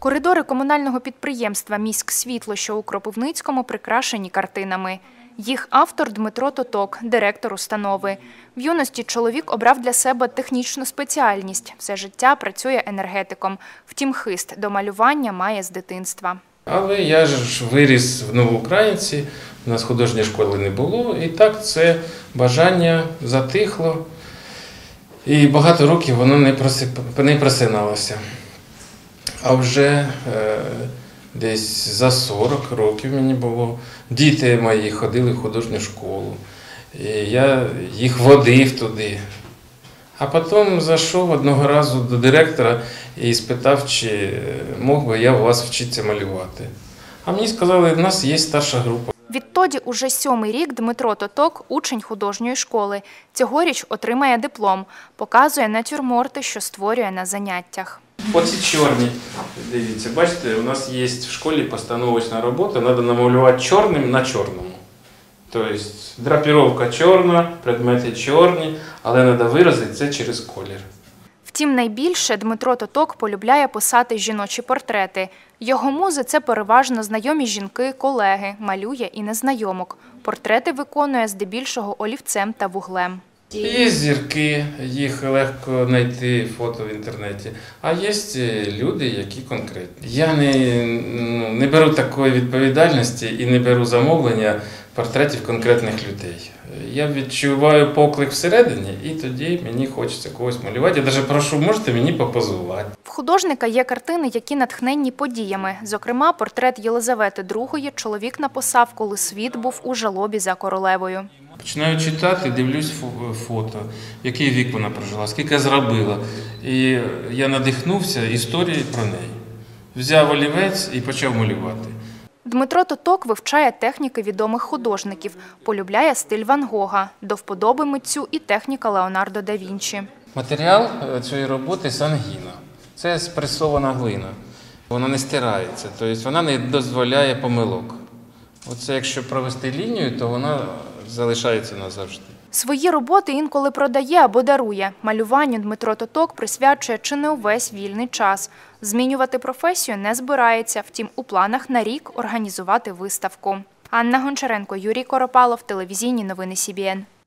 Коридори комунального підприємства «Міськсвітло», що у Кропивницькому, прикрашені картинами. Їх автор Дмитро Тоток, директор установи. В юності чоловік обрав для себе технічну спеціальність. Все життя працює енергетиком. Втім, хист до малювання має з дитинства. Але я ж виріс в Новоукраїнці, у нас художньої школи не було. І так це бажання затихло. І багато років воно не просиналося. А вже десь за 40 років мені було. Діти мої ходили в художню школу. І я їх водив туди. А потім зайшов одного разу до директора і спитав, чи мог би я у вас вчитися малювати. А мені сказали, у нас є старша група. Відтоді уже 7-й рік Дмитро Тоток – учень художньої школи. Цьогоріч отримає диплом. Показує натюрморти, що створює на заняттях. Оці чорні, дивіться, бачите, у нас є в школі постановочна робота, треба намалювати чорним на чорному. Тобто драпіровка чорна, предмети чорні, але треба виразити це через колір. Втім, найбільше Дмитро Тоток полюбляє писати жіночі портрети. Його музи – це переважно знайомі жінки, колеги, малює і незнайомок. Портрети виконує здебільшого олівцем та вуглем. Є зірки, їх легко знайти фото в інтернеті, а є люди, які конкретні. Я не беру такої відповідальності і не беру замовлення портретів конкретних людей. Я відчуваю поклик всередині, і тоді мені хочеться когось малювати. Я навіть прошу, можете мені попозувати. В художника є картини, які натхненні подіями. Зокрема, портрет Єлизавети II чоловік написав, коли світ був у жалобі за королевою. Починаю читати, дивлюсь фото, який вік вона прожила, скільки зробила. І я надихнувся історією про неї. Взяв олівець і почав малювати. Дмитро Тоток вивчає техніки відомих художників, полюбляє стиль Ван Гога, до вподоби митцю і техніка Леонардо да Вінчі. Матеріал цієї роботи – сангіна. Це спресована глина. Вона не стирається, тобто вона не дозволяє помилок. Оце якщо провести лінію, то вона залишається назавжди. Свої роботи інколи продає або дарує. Малюванню Дмитро Тоток присвячує чи не увесь вільний час. Змінювати професію не збирається, втім у планах на рік організувати виставку. Анна Гончаренко, Юрій Коропалов, телевізійні новини СІБІН.